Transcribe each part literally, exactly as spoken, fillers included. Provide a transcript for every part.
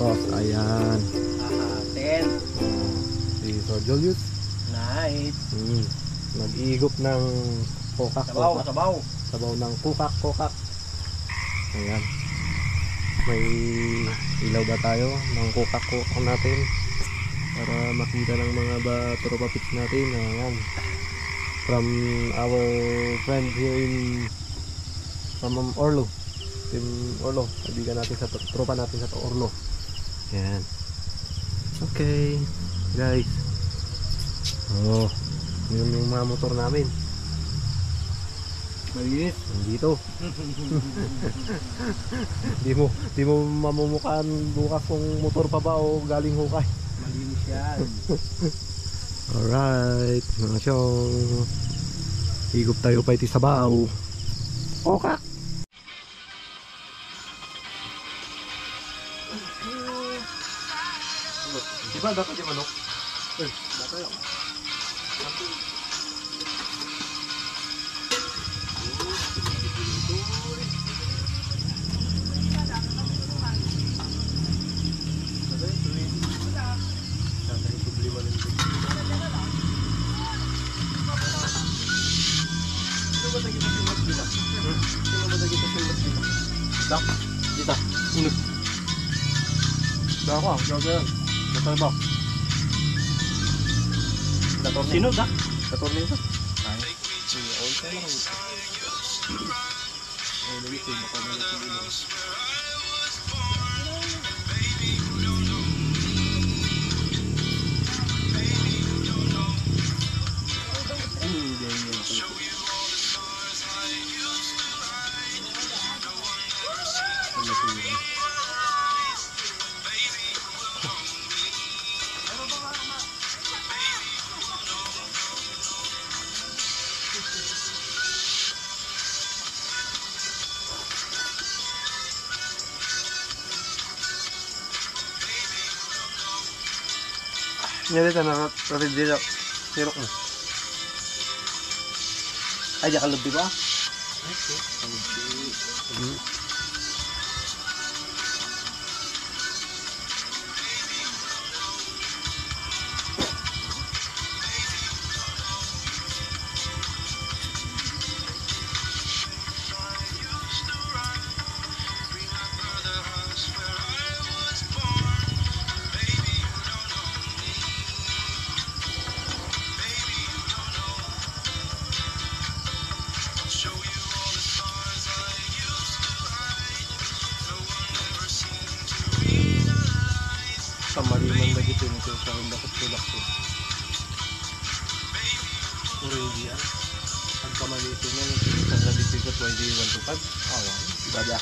Santos. Ayan. Ah, ten. Si Sir Julius. Nice. Hmm. Nag-iigop ng kokak. Sabaw, kokak. sabaw. Sabaw ng kukak, kokak. Ayan. May ilaw ba tayo ng kukak, kokak natin para makita ng mga ba tropa pits natin. Ayan. From our friend here in from Orlo. Team Orlo. Kaibigan natin sa tropa natin sa Orlo. Ayan. Okay, guys. Oh, yun yung mga motor namin. Malinis. Nandito. Di mo, di mo mamumukaan bukas kung motor pa ba o galing hukay. Malinis yan. Alright, mga syong. Higop tayo pa iti sabaw. Kokak! Diba dapat yung manok? Eh, dapat yung Dak, dito, unod. Dako, gagal. Betul bang. Dator sino dak? Dator nito. Ay, si all time lang. Eh, lagi ko baka may nagpili. Nyari tanah tapi dia sirok mo. Ay, jangan lebih ba? Hmm. Kamaliman lagi ito nito sa dapat tulak ko. Puro hindi ah. Ang kamalito nga nito sa labisi ko Y D one two five. Awan, ibada.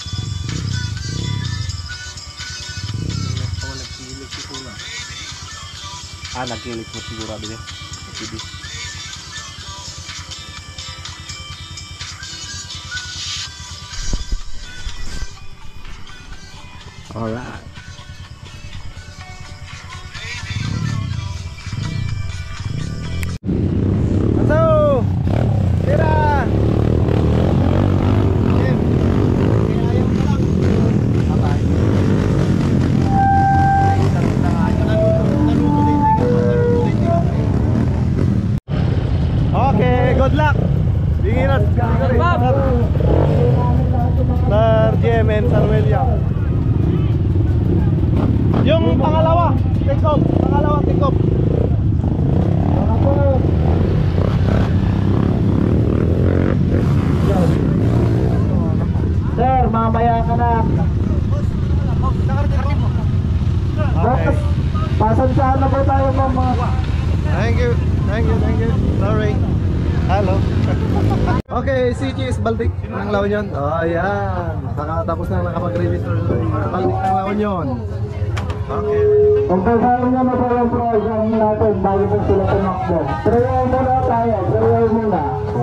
Ako nagkilig ko na. Ah, nagkilig mo sigurado yan. Sige. Alright. Good luck! Bingiras! Sir J M and Sir William. Yung pangalawa, take off. Pangalawa, take off. Sir, mamaya ka na. Okay. Pasansaan na po tayo mga. Thank you, thank you, thank you. Sorry. Hello. Okay, C G is Baltic ng La Union. Oh, ayan. Nakatapos na nakapag-register ng Baltic ng La Union. Okay. Kung kasama naman po yung program natin bago po sila tumakbo. Trail muna tayo. Trail muna.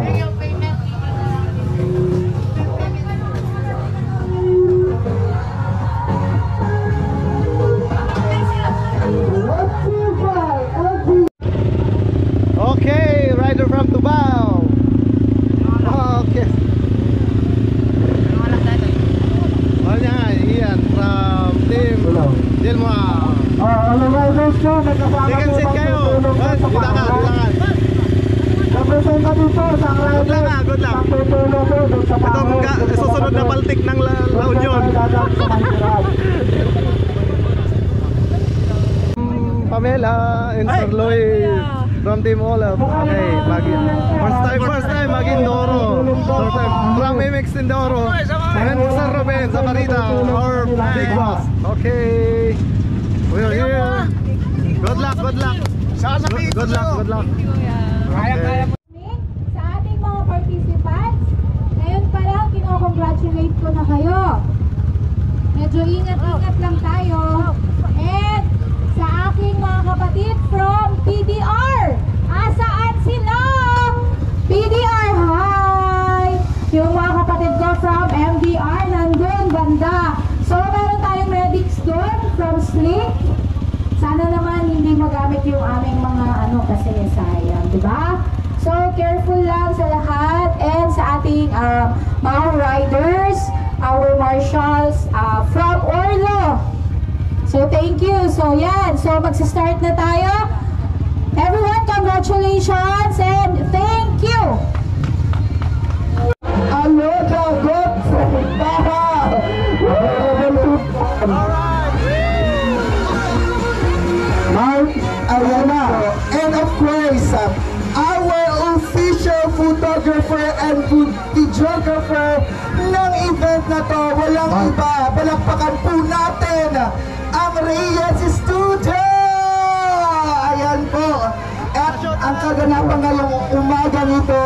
Okay, rider from Tubao. Okay. Oh, yeah, Ian from Team Deal mo ah. Ah, ano ba guys ko, nagkasama Second po set bang kayo. tutulong Bas, sa bilangan, pamahalaan? bilangan. Representative po sa Good luck ah, good luck. tutulong po doon sa Itong pamahalaan. ka, susunod na paltik ng La, La Union. Pamela and Sir Lloyd from Team Olaf. Okay, Magin. First time, first time, Magin Doro. First time from M X Indoro. And Sir Ruben Zaparita, our big boss. Okay. We're here. Good luck, good luck. Good, good luck, good luck. Okay. Sa ating mga participants, ngayon pa lang kinocongratulate ko na kayo. Medyo ingat-ingat lang tayo. And sa aking mga kapatid from P D R, asaan sila? P D R, hi! Yung mga kapatid ko from M D R, nandun, banda. So, meron tayong medics doon from Slick. Sana naman hindi magamit yung aming mga ano kasi sayang, di ba? So, careful lang sa lahat and sa ating uh, mga riders, our marshals uh, from Orlo. So, thank you. So, yan. So, magsa-start na tayo. Everyone, congratulations and thank you! Ano jagot sa baha? Mark Ayala. And of course, our official photographer and videographer ng event na to, walang iba, palakpakan po natin ang Reyes Studio! Ayan po. At ang kaganapan ngayong umaga nito,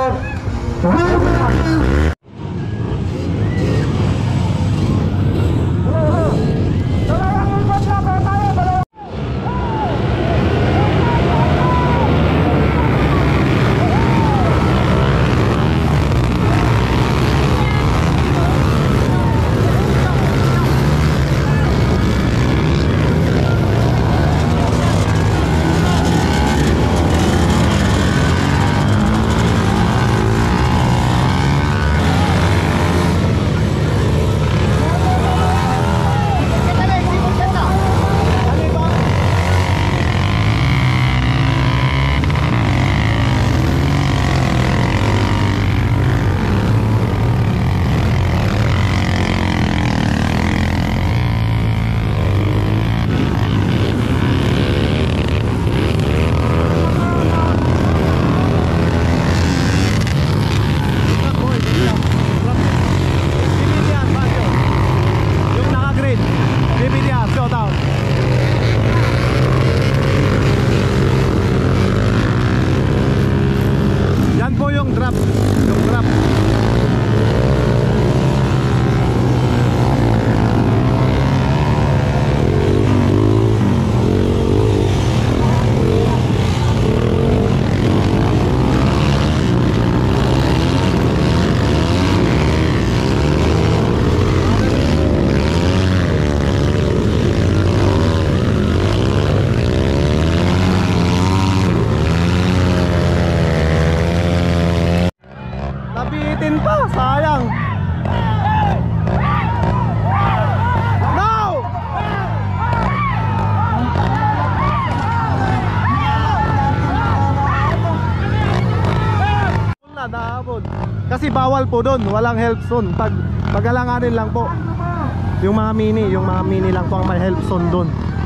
kasi bawal po doon, walang help zone. Pag pagalanganin lang po yung mga mini, yung mga mini lang po ang may help zone doon.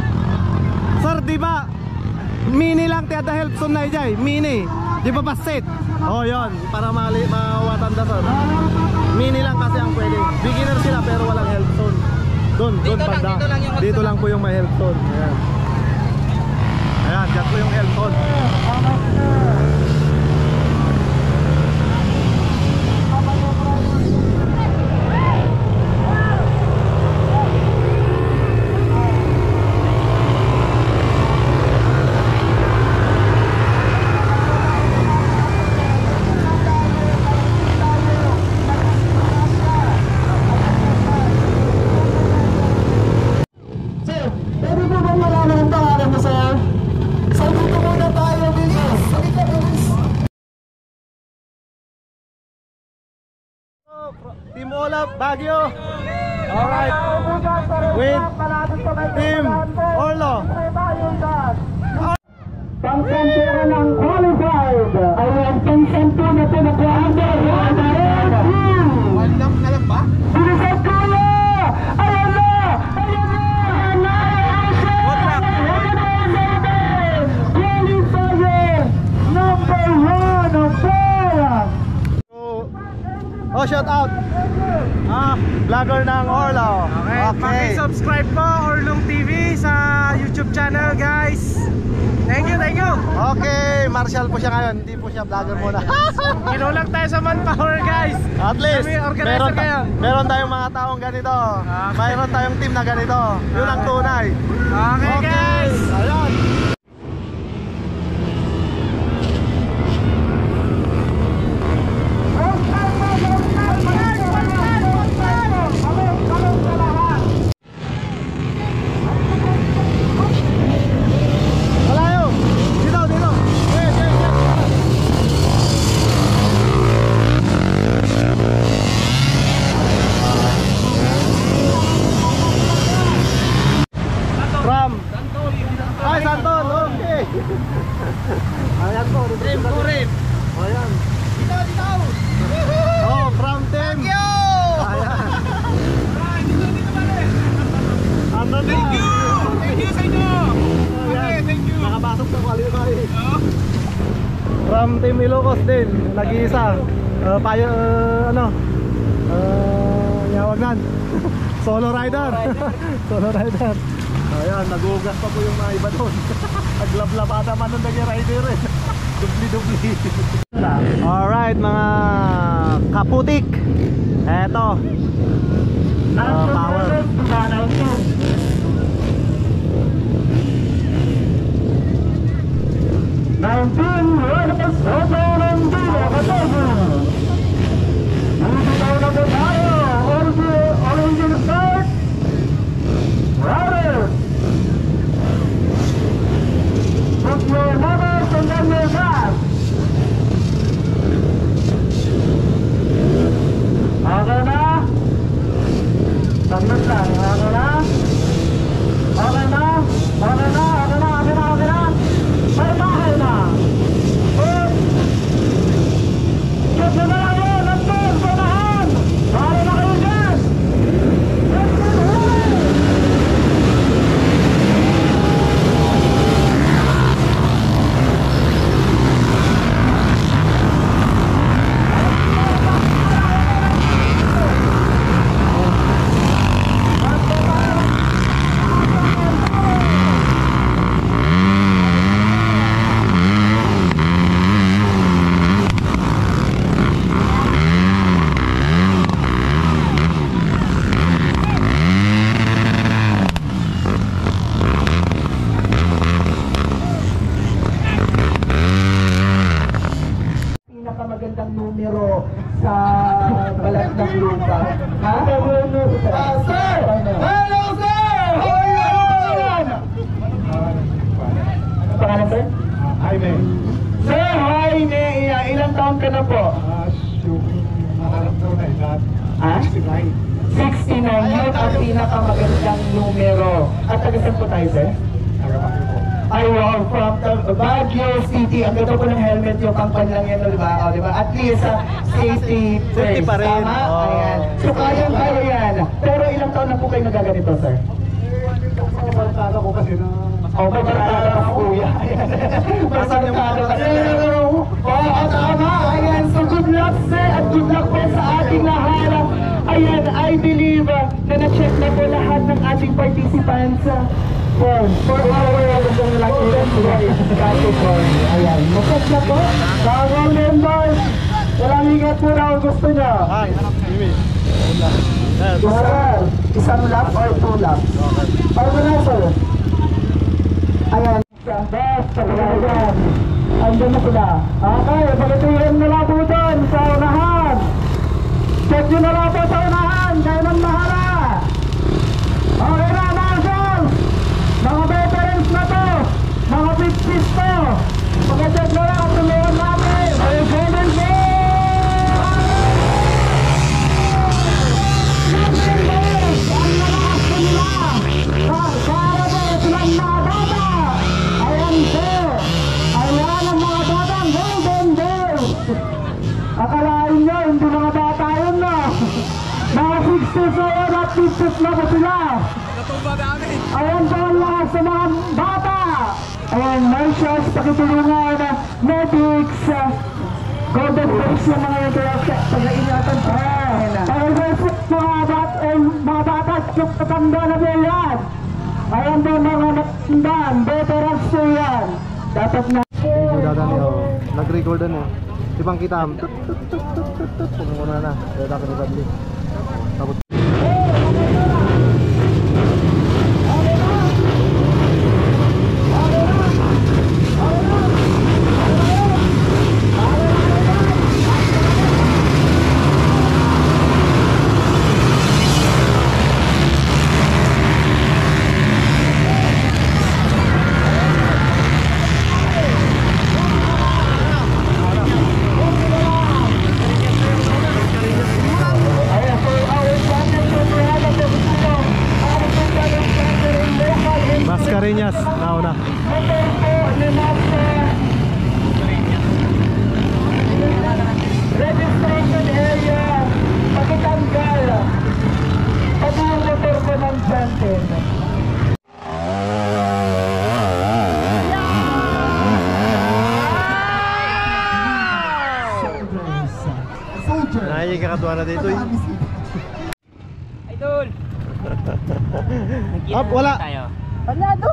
Sir, di ba mini lang tiada help zone na ijay? Mini, di ba ba set? Oh, yon para mali mawatanda sir. Mini lang kasi ang pwede. Beginner sila pero walang help zone. Doon, doon banda. Dito lang, yung dito lang po yung may help zone. Ayan. Ayan, dyan po yung help zone. Team Olaf, Baguio. Alright. With Team Orlo. Pang-sampu ng qualified. Ayan, pang-sampu na ito na qualified. One lap na lang ba? Bilisat ko na! Ayan na! Ayan na! Good luck. Qualifier number one of four! Oh, shout out. Ah, vlogger ng Orlo. Okay, paki-subscribe po Orlong T V sa YouTube channel, guys. Thank you, thank you. Okay, Marshall po siya ngayon. Hindi po siya vlogger muna. Kinulang tayo sa manpower, guys. At least, Kami organizer meron, ta- ngayon. meron tayong mga taong ganito. Mayroon tayong team na ganito. Yun ang tunay. Okay, guys. Ayan. Malayo. Dito, dito. Yes, yes, yes. From Ay, Santon, okay. Ayan po, Trim ko rin. Ayan. Dito, dito. Oh, from team. Thank you. Ayan. Dito, dito pala. Ano na? Thank you. Thank you sa inyo. Okay, thank you. Nakapasok sa qualify. From Team Ilocos din, nag-iisa. Uh, payo, uh, ano? Uh, yawagan. Solo rider. Solo rider. Ayan, nagugas pa po yung mga iba doon. Naglablabada man nung naging rider eh. Dubli-dubli. Alright, mga kaputik. Eto. Uh, power. nineteen, Rodas, Rodas, Rodas, Dito daw na po tayo. Origin, origin start. Riders. Put your numbers and then your gas. Okay na? Saglit lang. Okay na? Okay na? Okay na? Okay na? Okay na? Okay na? May bahay na. Oh. Check na na lang yun. Nandun. Panahan. Para na kayo dyan. Let's go. Pinakamagandang numero sa balat ng lupa. Ha? Ah, sir! Hello, sir! How are you? Ano pangalan, sir? Jaime. Sir, Jaime, iya- ilang taon ka na po? Ah, yung alam ko na edad. Ha? sixty-nine. sixty-nine, yun ang pinakamagandang numero. At taga-saan po tayo, sir? Nagapakil ko. Ay, wow, from the Baguio City. Ang ganda po ng helmet yung pang-pan lang yan, di ba? O, di ba? At least, uh, safety Safety first. pa rin. Tama? Oo. Ayan. So, kayang-kaya yan. Pero ilang taon na po kayo nagaganito, sir? Mga barkada ko kasi na... O, may barkada ka, kuya. Ayan. Barkada ka. Oo, tama. Ayan. So, good luck, sir. At good luck po sa ating lahat. Ayan, I believe uh, na na-check na po lahat ng ating participants. uh, For, for our isang lang event category. Ayan, makas na po. Sa mga members, walang ingat po na kung gusto niya. Hi, Jimmy. Yes. Sir, isang lap or two laps? Organizer. Ayan. Best, pagkakas. Andiyan na sila. Okay, pagkatuyan na lang po doon sa unahan. Check nyo na lang po sa unahan. Kayo nang mahala. Okay na, Marshall. Mga veterans na to. Mga fifties to. Pagka-check na lang, tuluan natin. Ay, golden goal! puso at pipis na po sila. Ayan po ang lahat sa mga bata. Ayan, marshals, pakitulungan, medics, golden face yung mga yung kaya pag-iingatan pa. Ayan, mga bata, mga bata, yung katanda na po yan. Ayan po mga matandaan, veterans po yan. Dapat na. Yung dadani oh. Nag-record na eh. Ibang kita. Pumuna na. Kaya dapat ni Badli. Tapos Mascareñas, nauna. Registration area, pakitanggal. Pati yung motor ko ng Jantin. Nahihig ka katuwa na dito eh. Idol! Up, wala. Panado!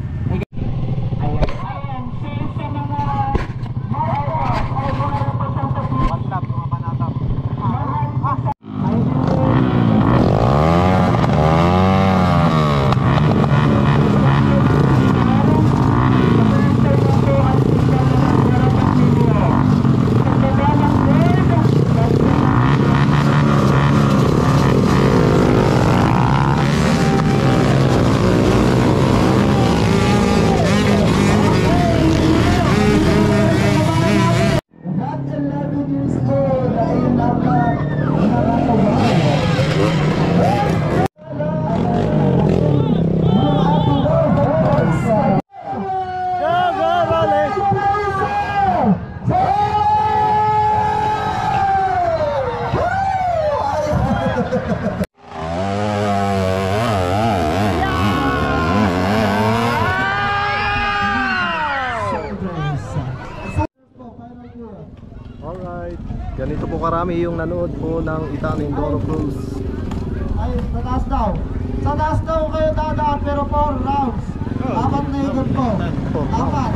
Alright. Ganito po karami yung nanood po ng Ita Mindoro Cruise. Ay, sa taas daw. Sa taas daw kayo dadaan pero four rounds. Apat na ikot po. Apat.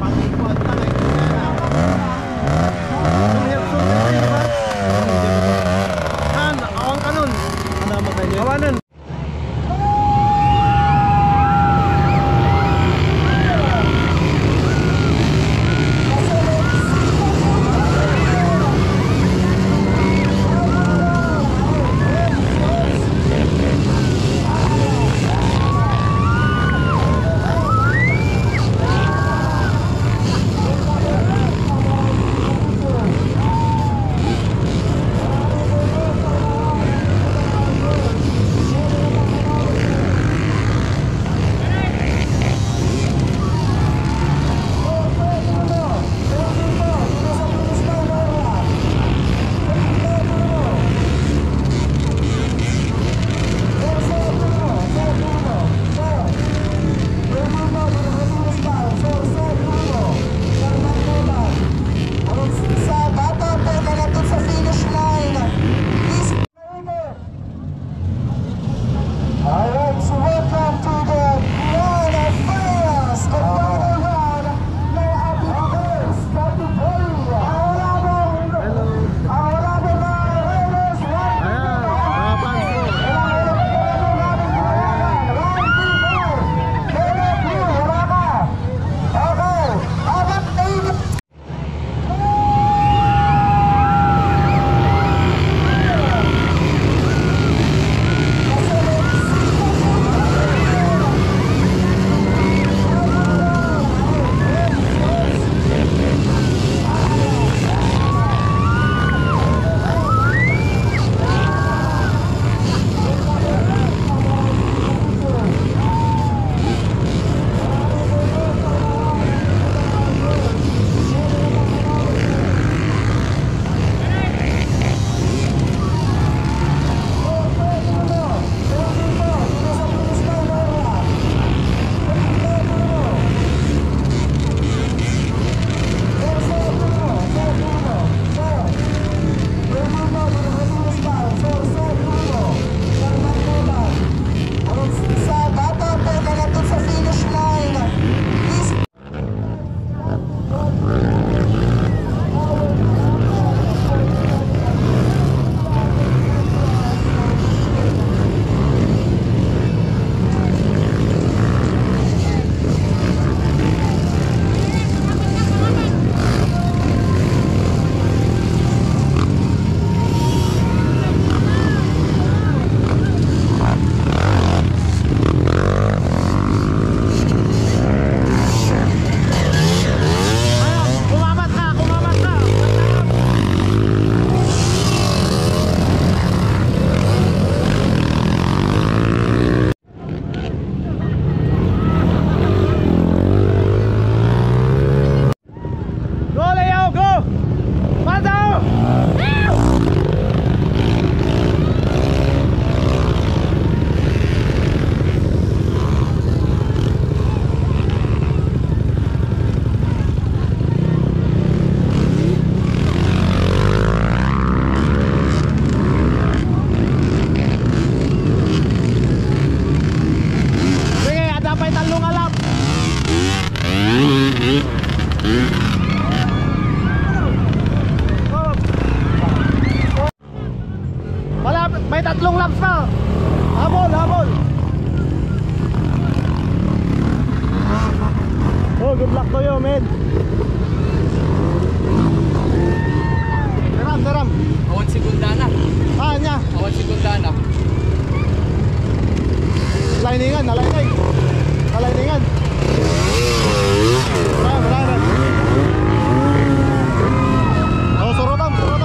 Han, awang kanon. Ano mo kayo? Awanan. nalainingan, nalaining. Nalainingan. Wala, wala na. Oh, surutam, surutam.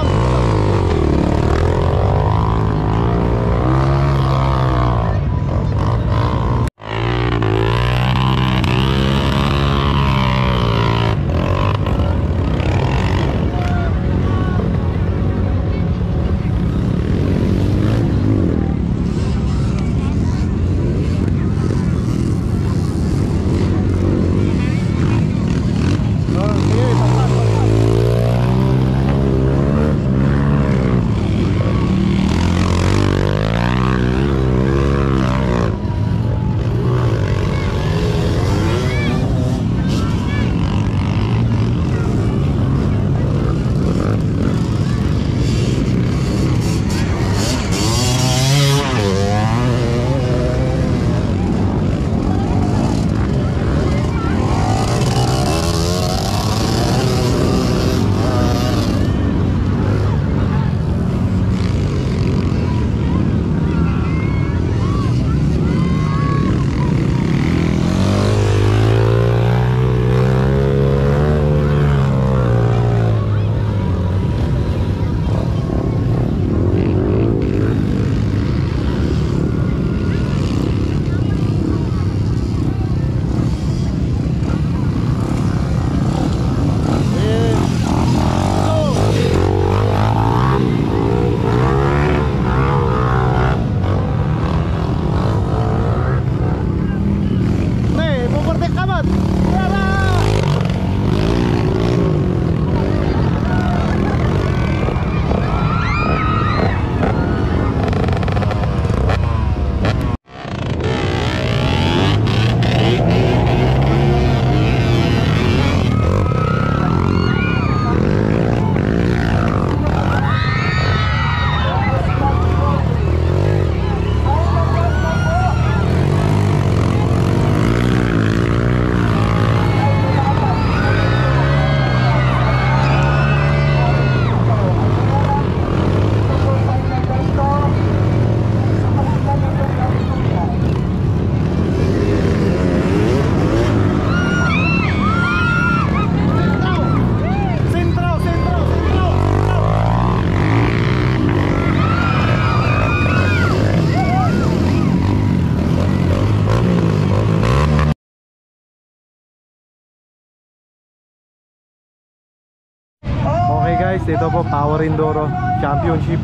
Okay guys, ito po Power Enduro Championship.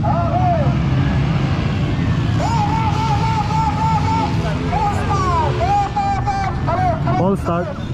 All start.